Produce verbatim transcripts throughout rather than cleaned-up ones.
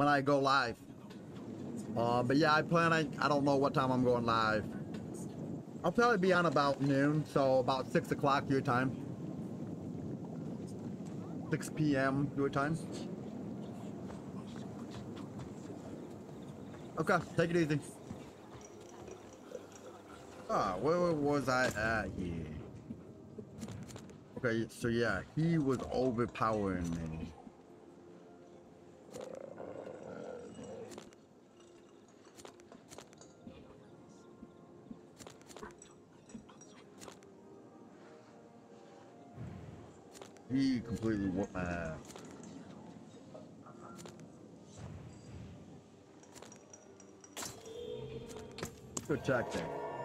when I go live. Uh, but yeah, I plan. I I don't know what time I'm going live. I'll probably be on about noon, so about six o'clock your time. six P M your time. Okay, take it easy. Ah, where was I at here? Okay, so yeah, he was overpowering me. He completely whooped my ass. Good check there.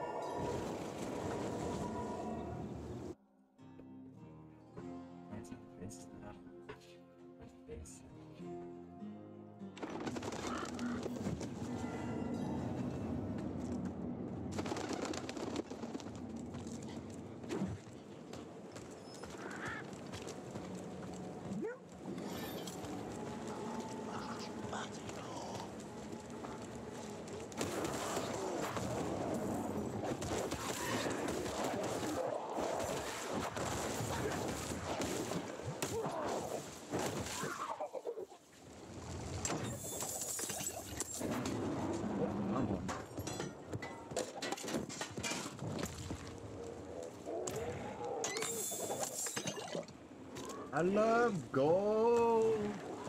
I love gold.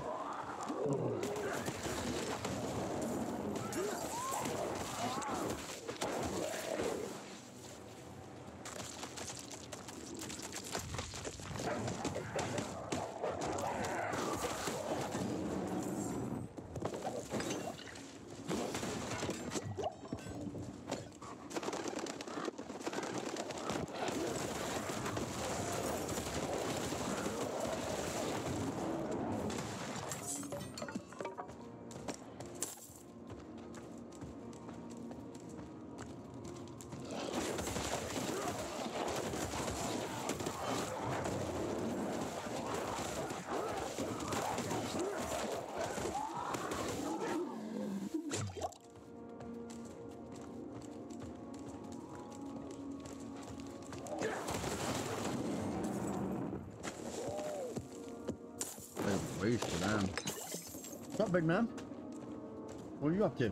Wasted, man. What's up, big man? What are you up to?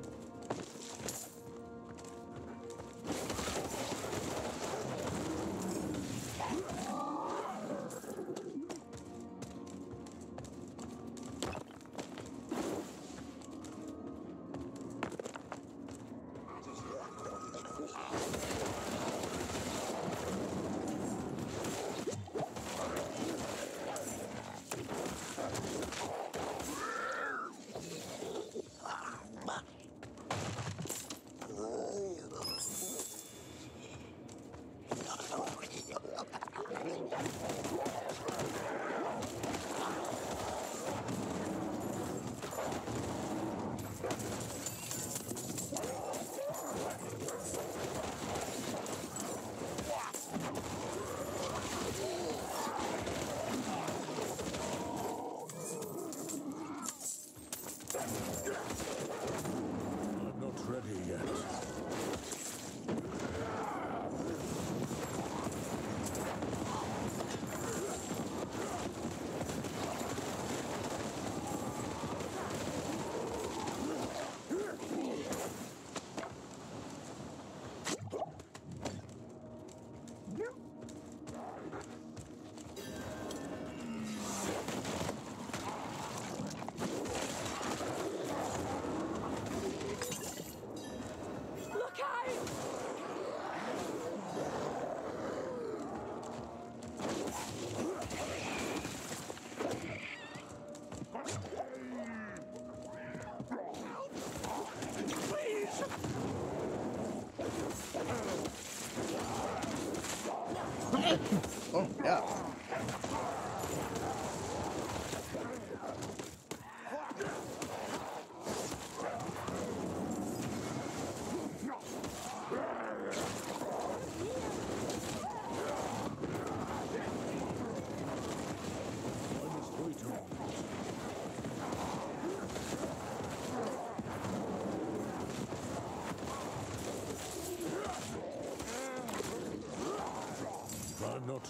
Oh, yeah.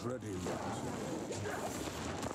ready yet.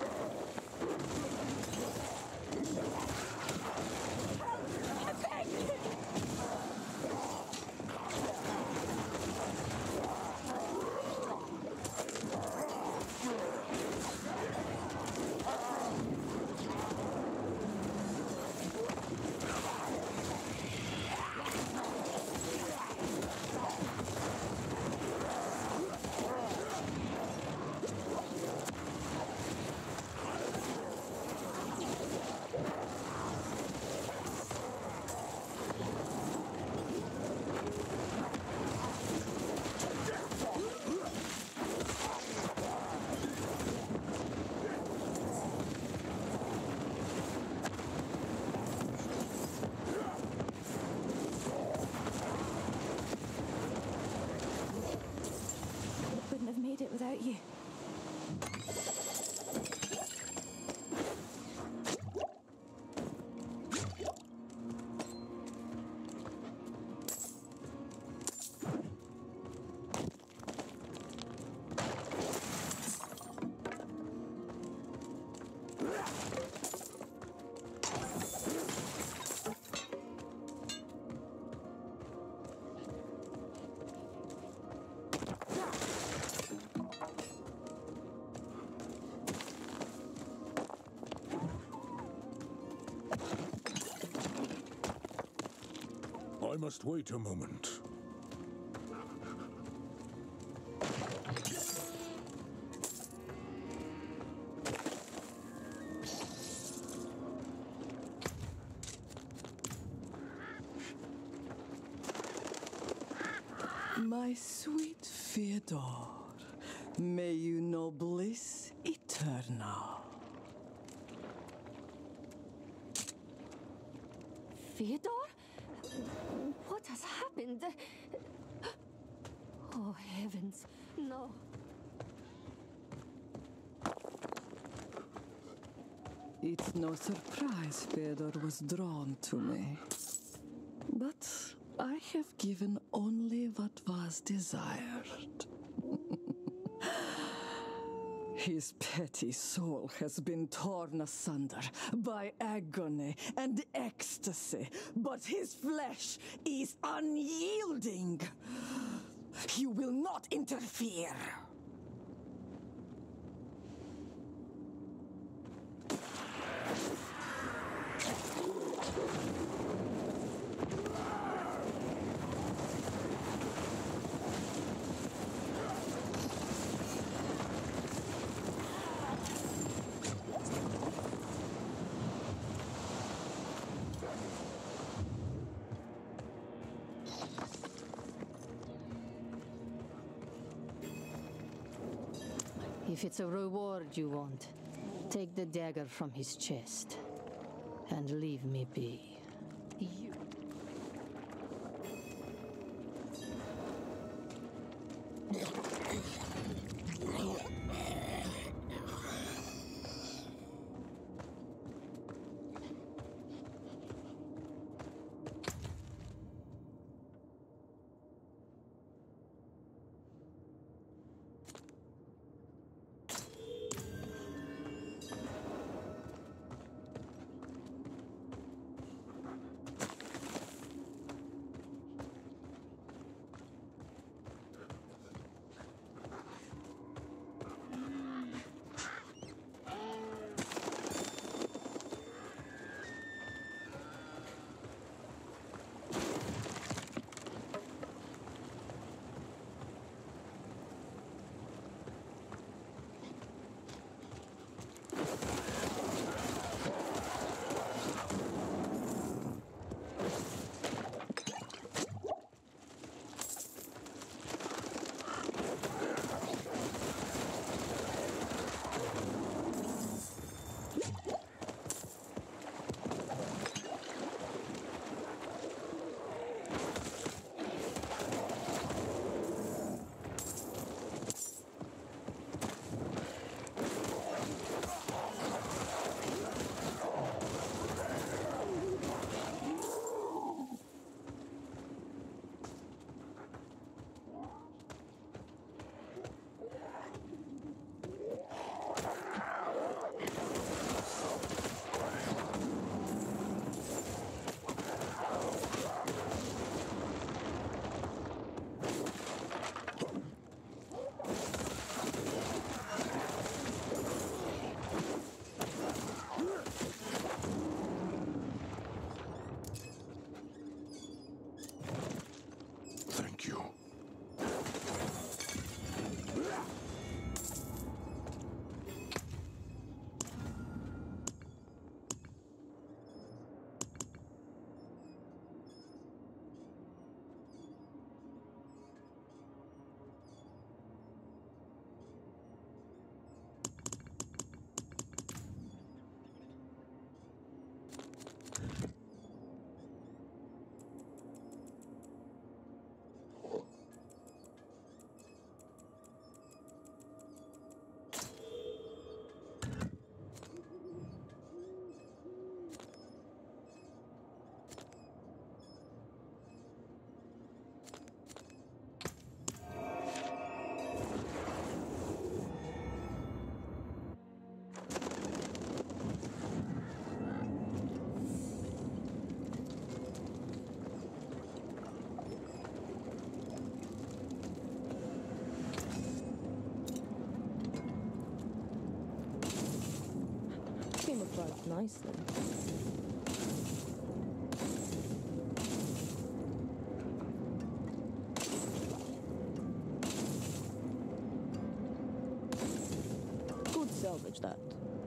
Wouldn't have made it without you. I must wait a moment. My sweet Fyodor, may you know bliss eternal. Fyodor? What has happened? Oh, heavens, no. It's no surprise Fyodor was drawn to me. But I have given only what was desired. His petty soul has been torn asunder by agony and ecstasy, but his flesh is unyielding. You will not interfere. If it's a reward you want, take the dagger from his chest and leave me be. You... nicely. Could salvage that.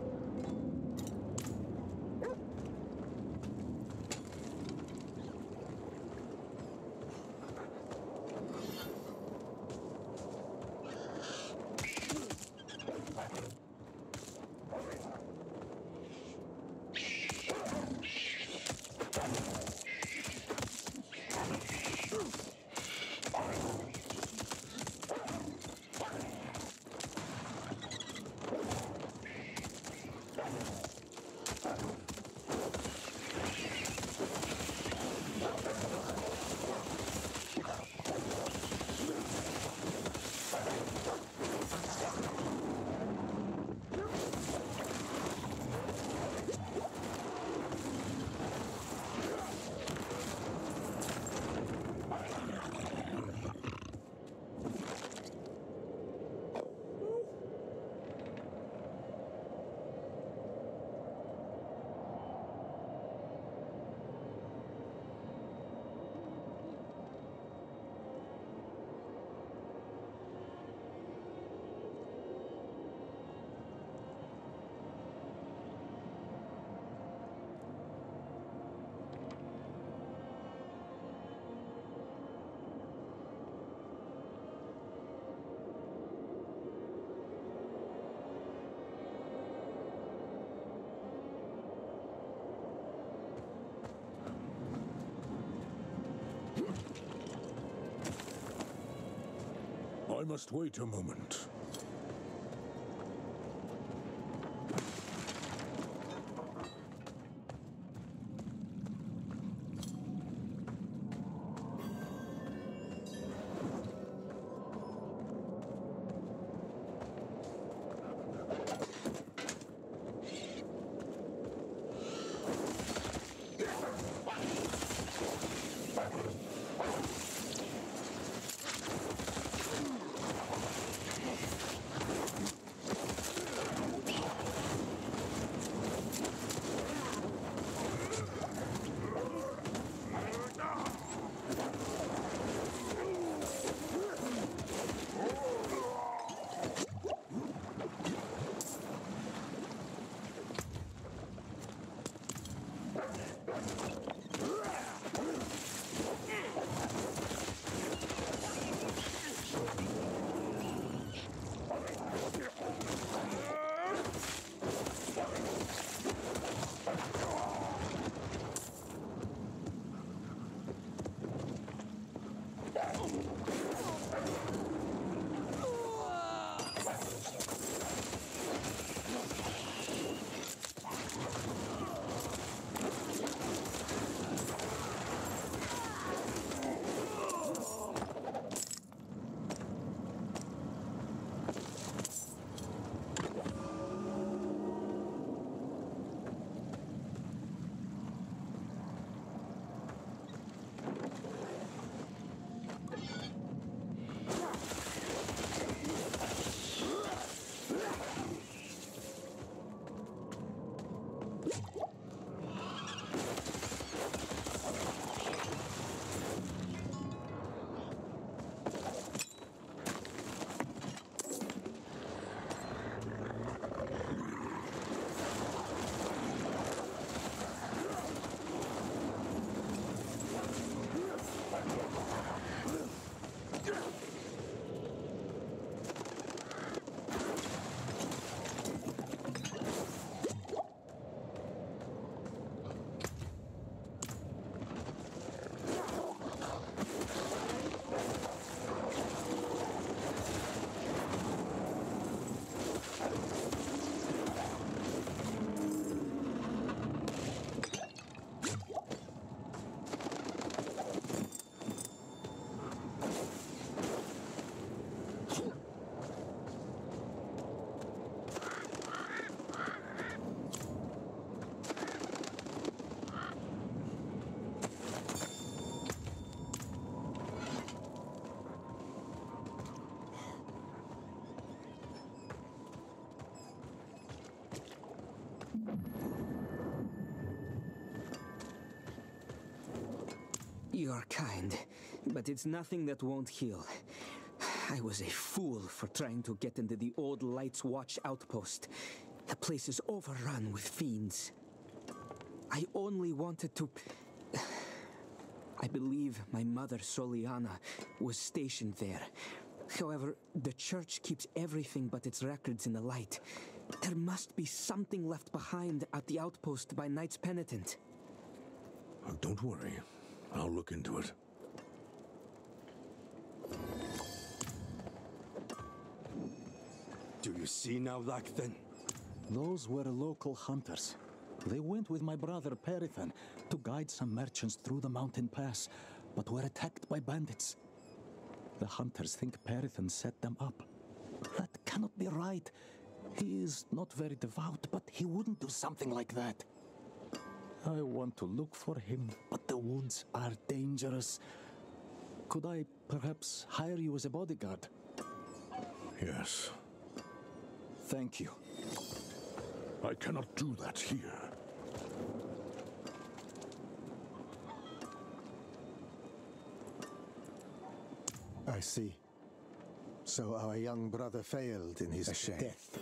I must wait a moment. You're kind, but it's nothing that won't heal. I was a fool for trying to get into the old Lights Watch outpost. The place is overrun with fiends. I only wanted to... I believe my mother, Soliana, was stationed there. However, the church keeps everything but its records in the light. There must be something left behind at the outpost by Knights Penitent. Oh, don't worry. I'll look into it. Do you see now, Lacthen? Those were local hunters. They went with my brother Perithan to guide some merchants through the mountain pass, but were attacked by bandits. The hunters think Perithan set them up. That cannot be right. He is not very devout, but he wouldn't do something like that. I want to look for him, but the woods are dangerous. Could I perhaps hire you as a bodyguard? Yes. Thank you. I cannot do that here. I see. So our young brother failed in his death.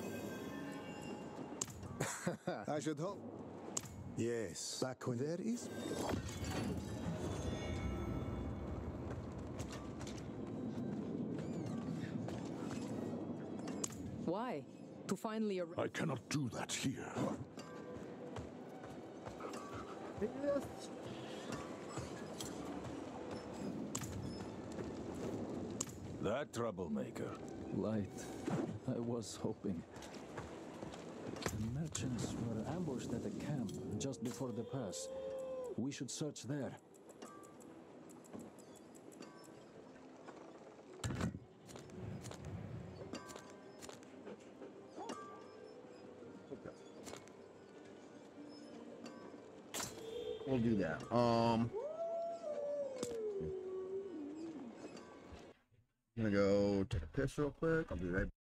I should hope. Yes. Back when there is. Why? To finally arrive. I cannot do that here. That troublemaker. Light. I was hoping. The merchants were ambushed at a camp just before the pass. We should search there. We'll do that. Um, I'm gonna go take a piss real quick. I'll be right back.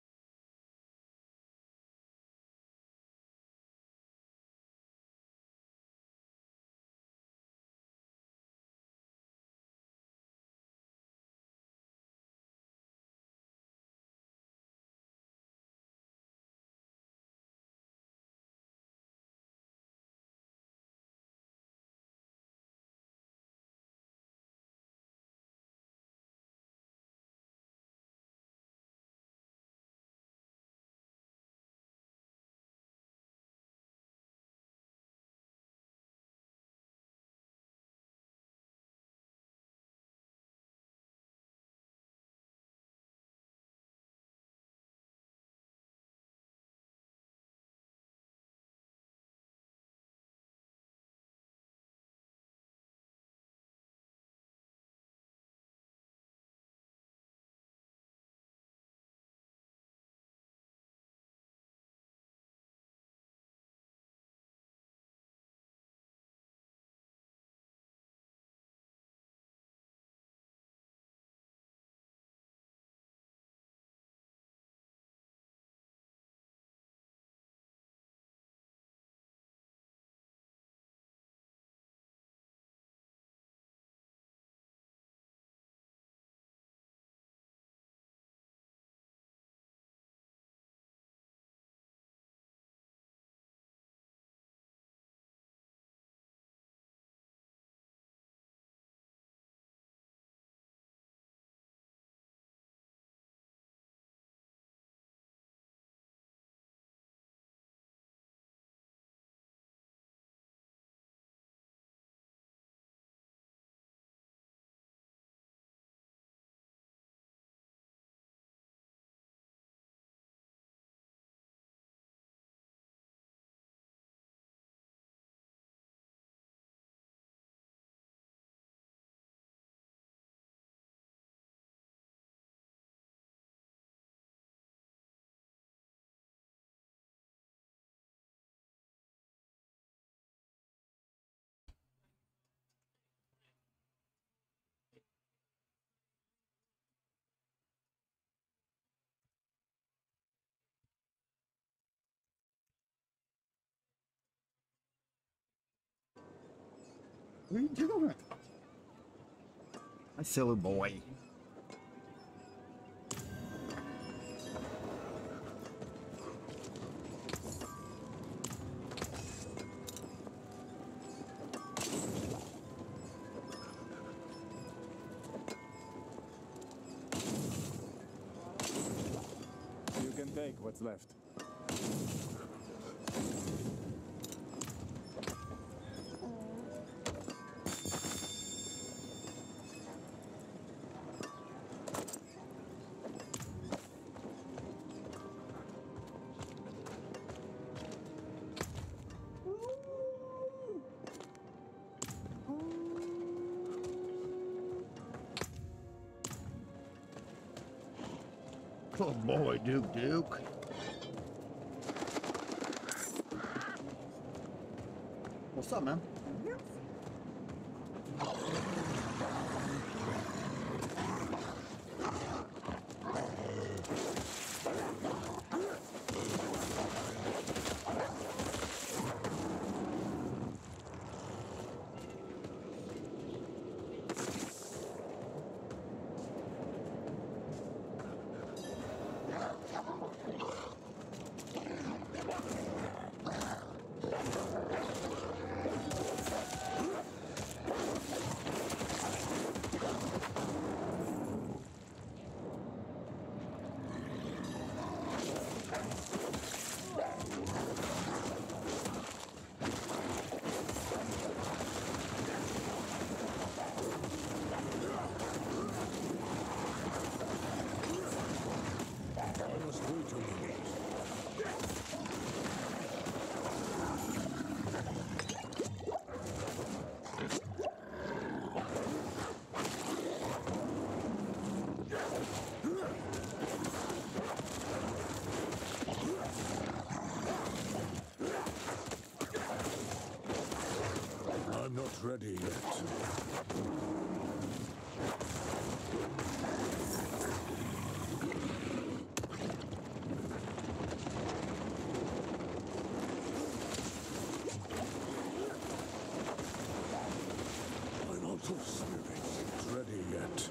What are you doing? My silly boy. You can take what's left. Oh boy, Duke Duke. What's up, man? I'm not ready yet. My mortal spirit isn't ready yet.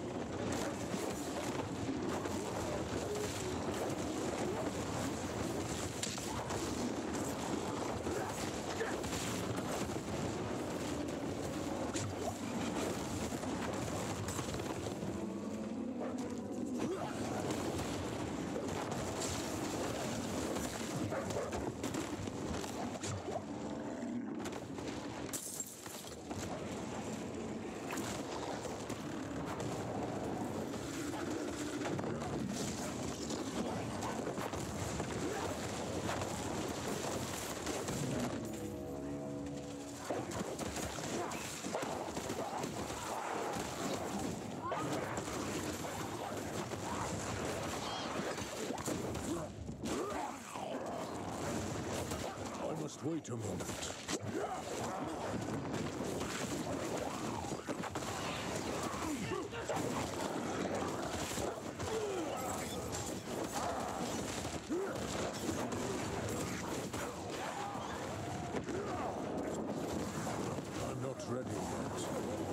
Wait a moment. I'm not ready yet.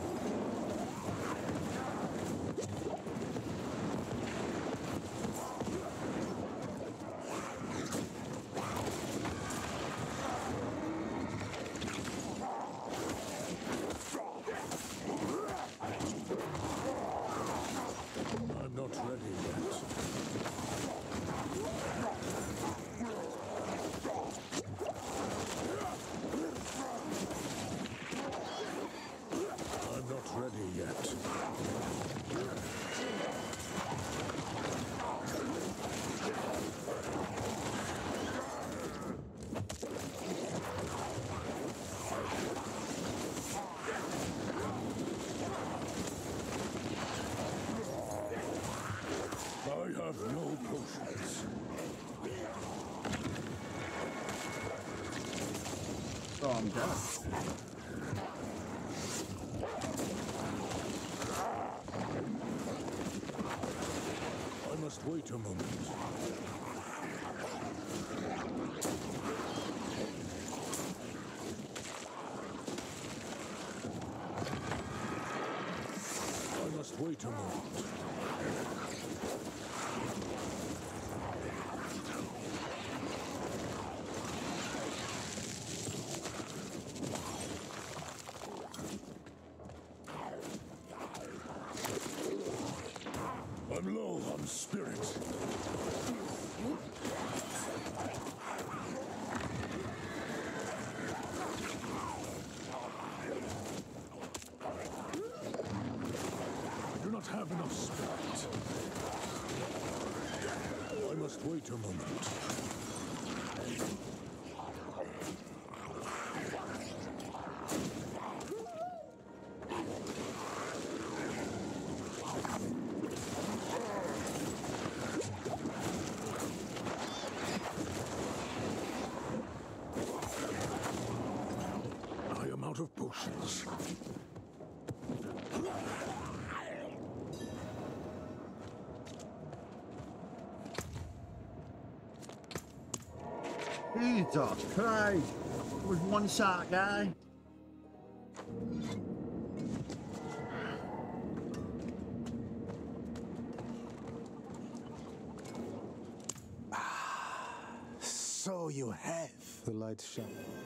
I'm not ready yet. I'm not ready yet. I have no potions. Oh, I'm dead. I must wait a moment. I must wait a moment. I'm low on spirit. I do not have enough spirit. I must wait a moment. I am out of potions. Jesus Christ! It was one shot, guy. So you have. The lights shut.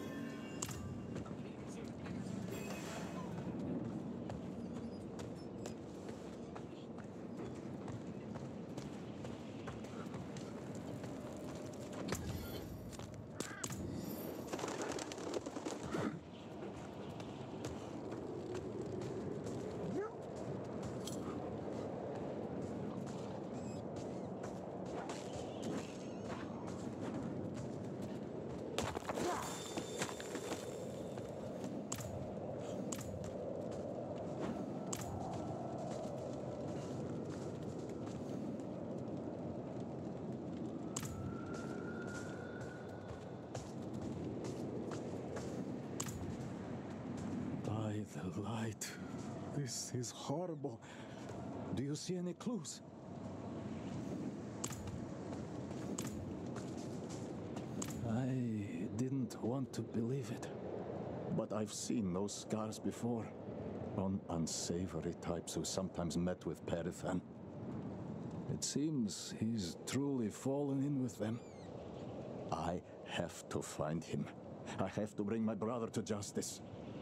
By the light. This is horrible. Do you see any clues? I didn't want to believe it, but I've seen those scars before on unsavory types who sometimes met with Perithan. It seems he's truly fallen in with them. I have to find him. I have to bring my brother to justice.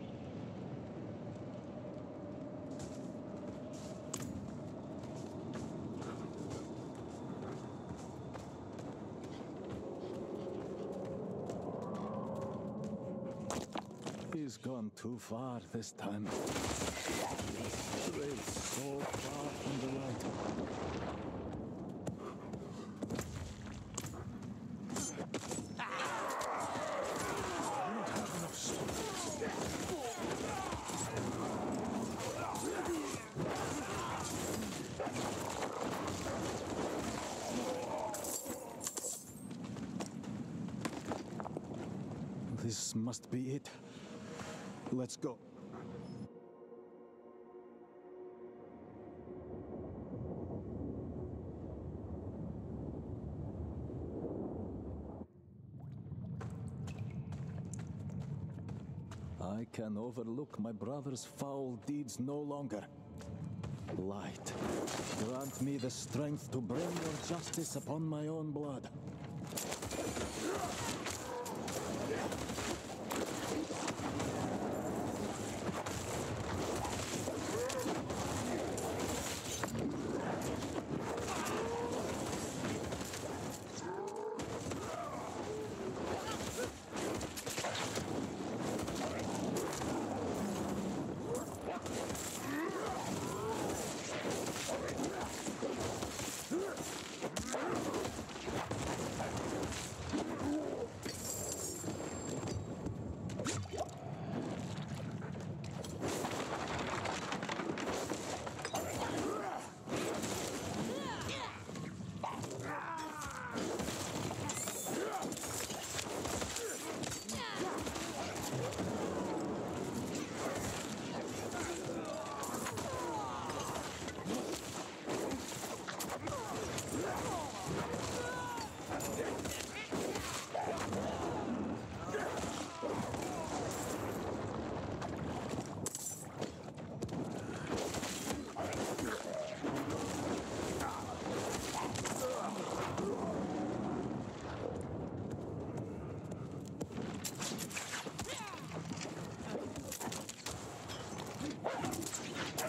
He's gone too far this time. Strayed so far from the light. This must be it. Let's go. I can overlook my brother's foul deeds no longer. Light, grant me the strength to bring your justice upon my own blood.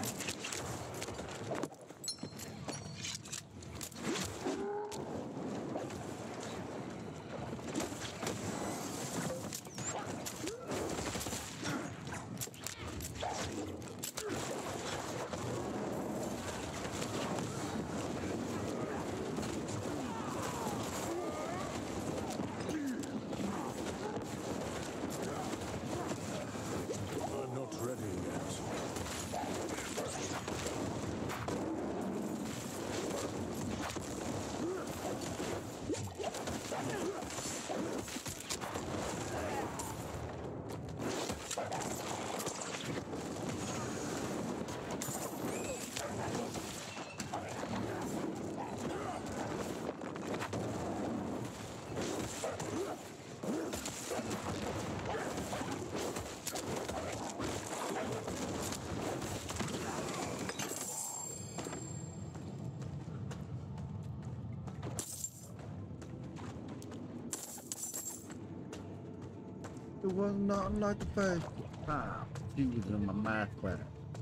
It was not like the first time she was in my math class.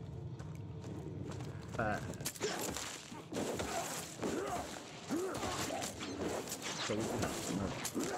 Five. So we can no.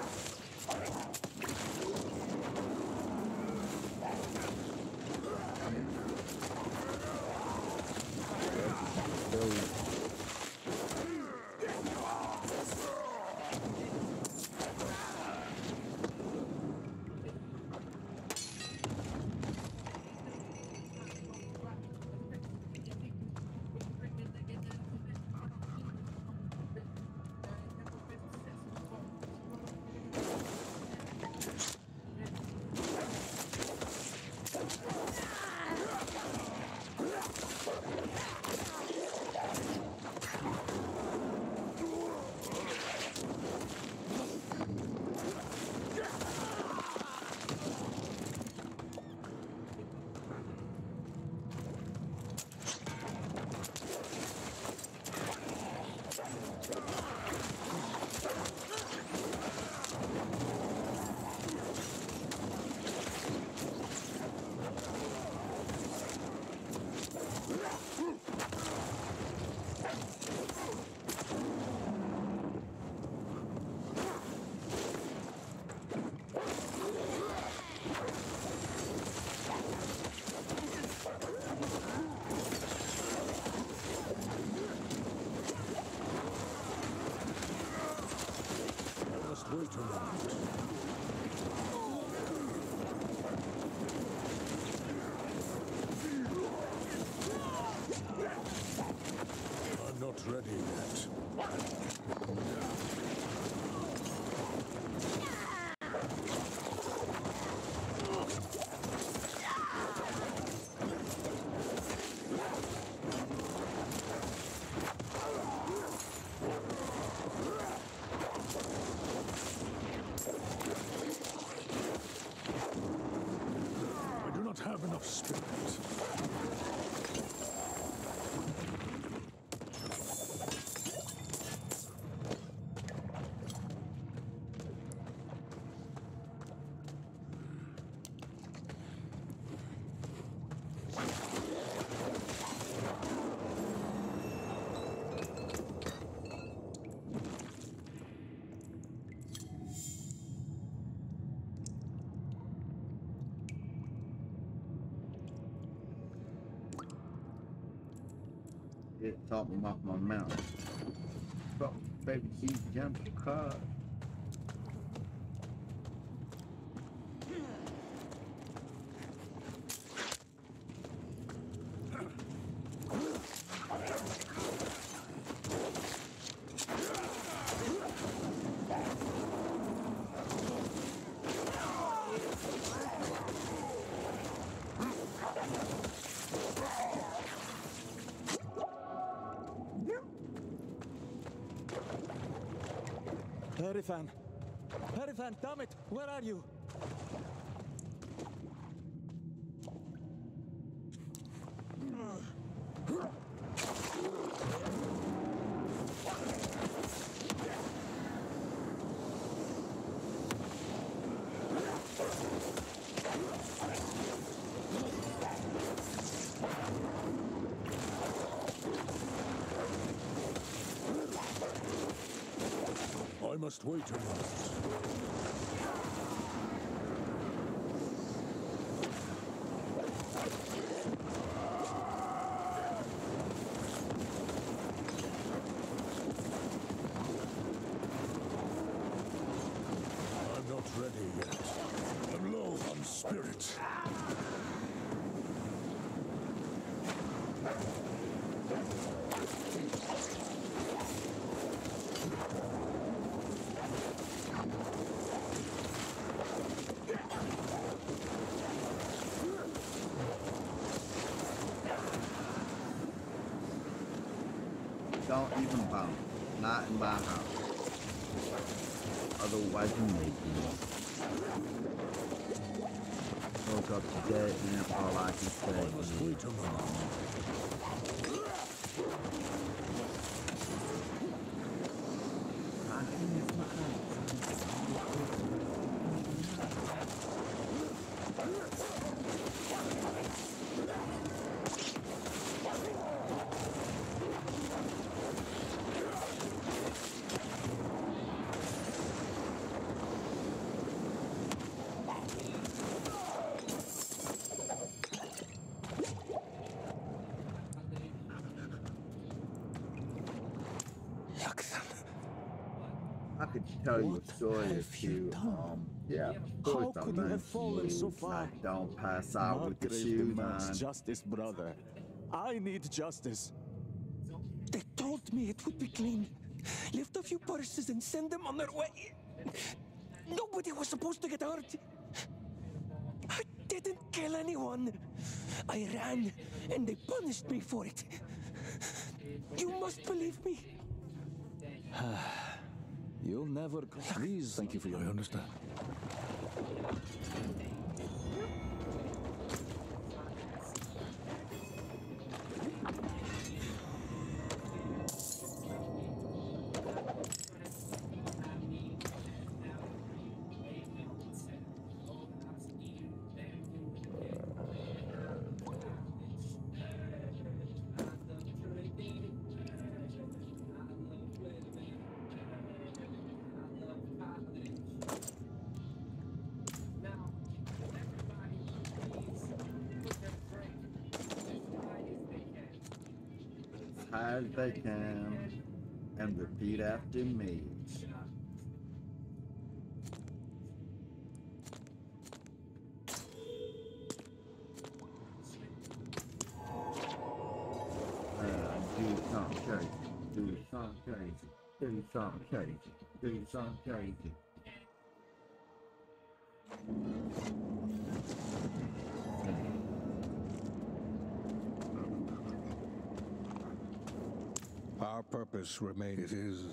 Wait a moment. I'm not ready yet. Have enough spirit. It taught me off my mouth. But baby, he jumped the car. Perifan! Perifan, damn it! Where are you? must wait a moment. I'm not ready yet. I'm low on spirit. Don't even bounce. Not in my house. Otherwise you make me. Woke up today and all I can say is wait a moment. I could tell you a story if you, um, yeah, How could you have fallen so far? Don't pass out with the shoes on. Justice, brother. I need justice. They told me it would be clean. Lift a few purses and send them on their way. Nobody was supposed to get hurt. I didn't kill anyone. I ran, and they punished me for it. You must believe me. You'll never... Please, thank you for your... I understand. As they can and repeat after me. Uh, do something crazy, do something crazy, do something crazy, do something crazy. Our purpose remains. It is.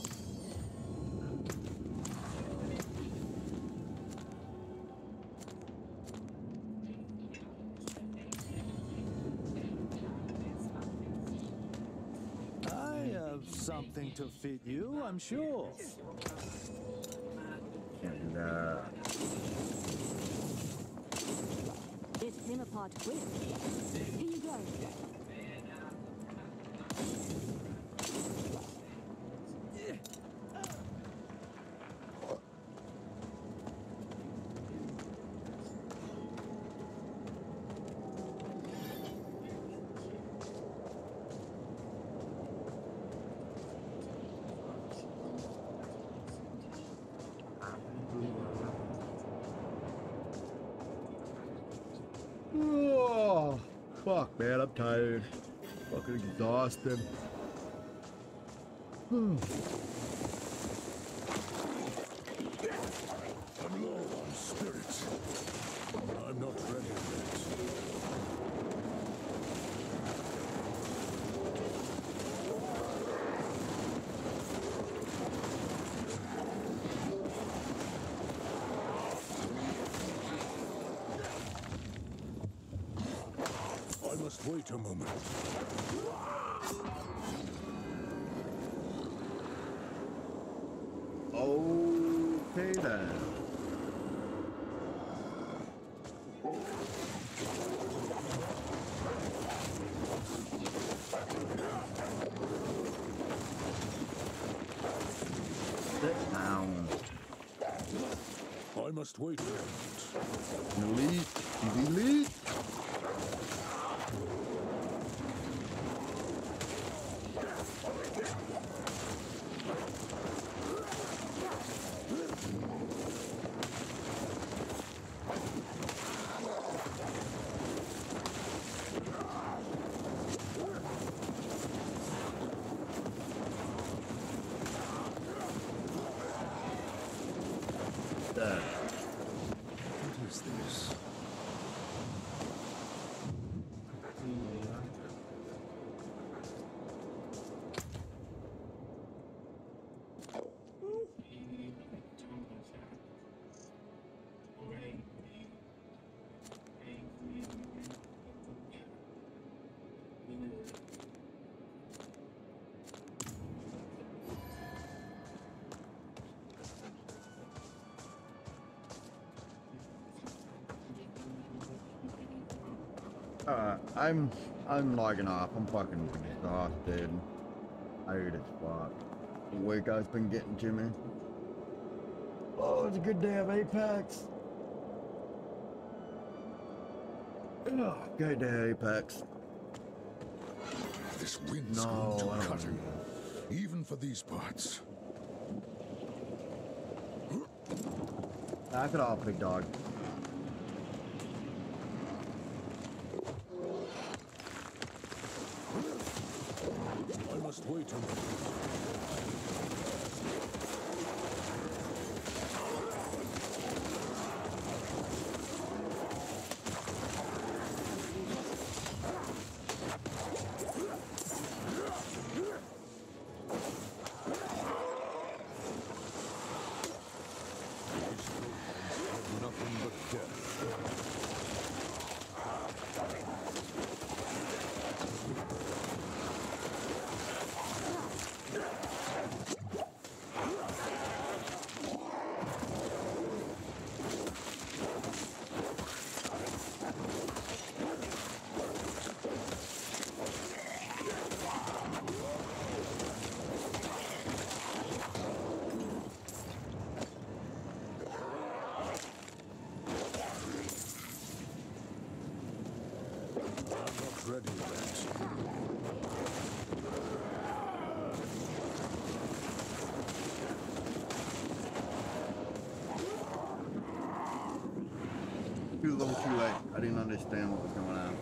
I have something to feed you, I'm sure. And, uh... It's him apart quick. Here you go. Oh, fuck, man, I'm tired. Fucking exhausted. I'm low on spirit. I'm not ready yet. I must wait a moment. Okay then. Sit down. must wait a moment. Elite. He's elite. What is this? Uh, I'm I'm logging off. I'm fucking exhausted. Tired as fuck. The weight guy's been getting to me. Oh, it's a good day of Apex. Ugh, good day of Apex. This wind's No, going I to don't cut him, even for these parts. Back it off, big dog. I must wait a moment. Nothing but death. Ready yet. Too little, too late. I didn't understand what was going on.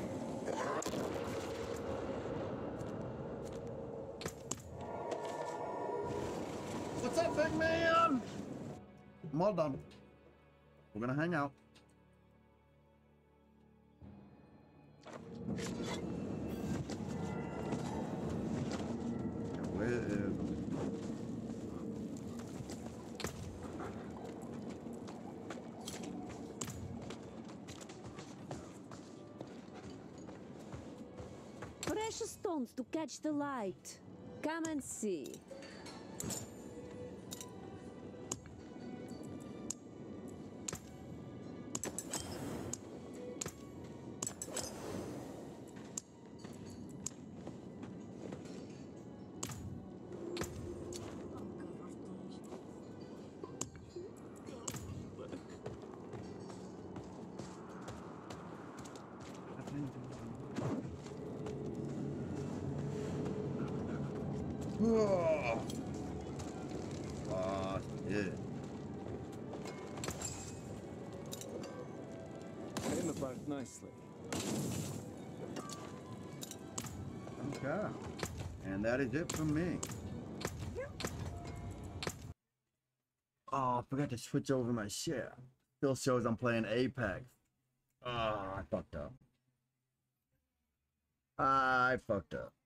What's up, big man? I'm all done. We're gonna hang out. Where is... Precious stones to catch the light. Come and see. Oh, ah, shit. Came apart nicely. Okay. And that is it for me. Oh, I forgot to switch over my share. Still shows I'm playing Apex. Oh, I fucked up. I fucked up.